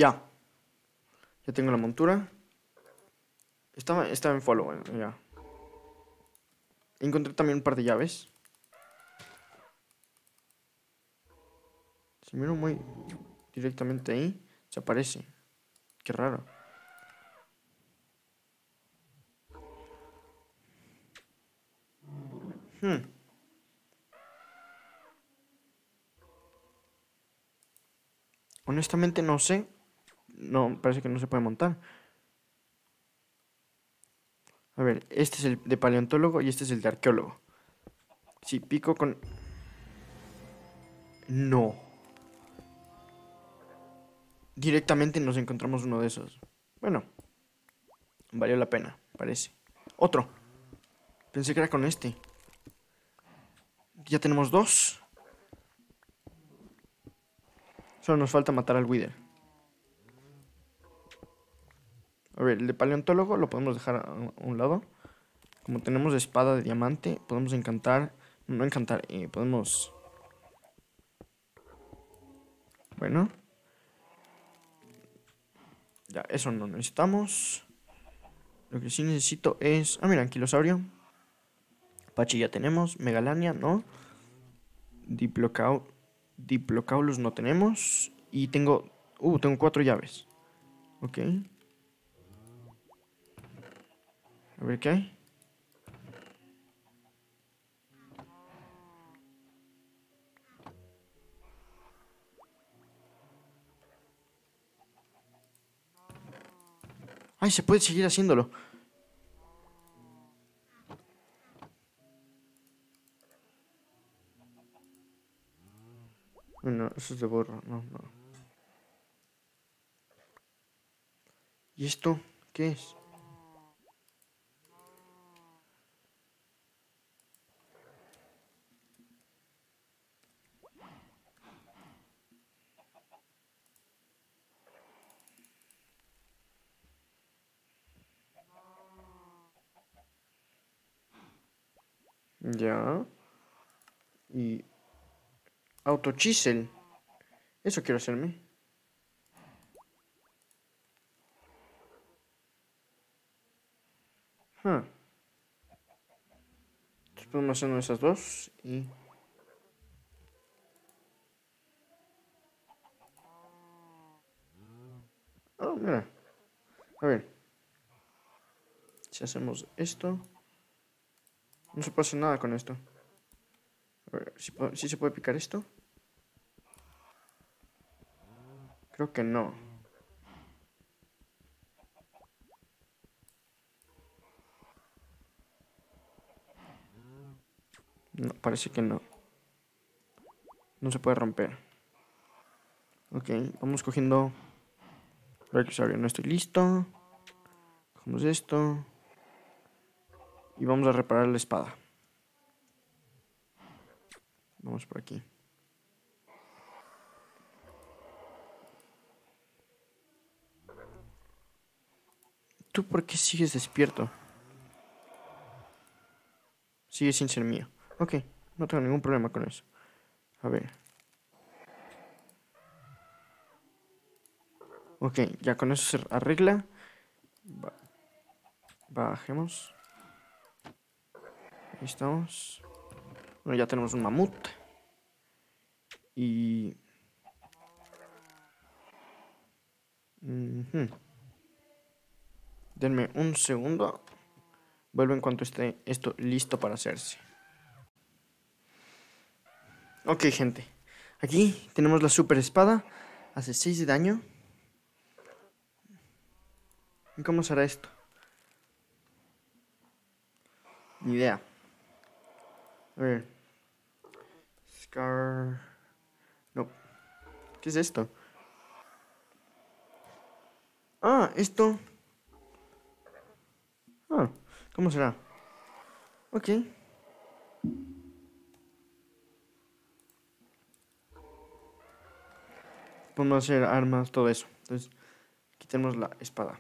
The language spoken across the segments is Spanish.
Ya. Ya tengo la montura. Estaba en follow, ya. Encontré también un par de llaves. Si miro muy directamente ahí, se aparece. Qué raro. Hmm. Honestamente no sé. No, parece que no se puede montar. A ver, este es el de paleontólogo y este es el de arqueólogo. Si pico con... No. Directamente nos encontramos uno de esos. Bueno, valió la pena, parece. Otro. Pensé que era con este. Ya tenemos dos. Solo nos falta matar al Wither. A ver, el de paleontólogo lo podemos dejar a un lado. Como tenemos espada de diamante, podemos encantar. No encantar, podemos... Bueno. Ya, eso no necesitamos. Lo que sí necesito es... Ah, mira, anquilosaurio. Apache ya tenemos. Megalania, ¿no? Diplocaulus no tenemos. Y tengo... tengo 4 llaves. Ok. A ver qué hay. Ay, se puede seguir haciéndolo. Bueno, eso es de borro. No, no. ¿Y esto qué es? Ya. Y... Auto chisel. Eso quiero hacerme. Huh. Entonces podemos hacer una de esas dos. Y... Oh, mira. A ver. Si hacemos esto... No se puede hacer nada con esto. A ver, ¿sí se puede picar esto? Creo que no. No, parece que no. No se puede romper. Ok, vamos cogiendo... Reclusorio, no estoy listo. Cogemos esto. Y vamos a reparar la espada. Vamos por aquí. ¿Tú por qué sigues despierto? Sigue sin ser mío. Ok, no tengo ningún problema con eso. A ver. Ok, ya con eso se arregla. Bajemos. Ahí estamos. Bueno, ya tenemos un mamut. Y... Denme un segundo. Vuelvo en cuanto esté esto listo para hacerse. Ok, gente. Aquí tenemos la super espada. Hace 6 de daño. ¿Y cómo será esto? Ni idea. A ver. Scar... No. ¿Qué es esto? Ah, esto... Ah, ¿cómo será? Ok. Podemos hacer armas, todo eso. Entonces, quitemos la espada.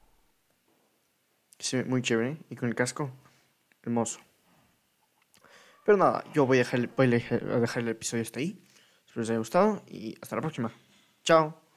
Se ve muy chévere. Y con el casco, hermoso. Pero nada, yo voy a dejar el episodio hasta ahí. Espero les haya gustado y hasta la próxima. Chao.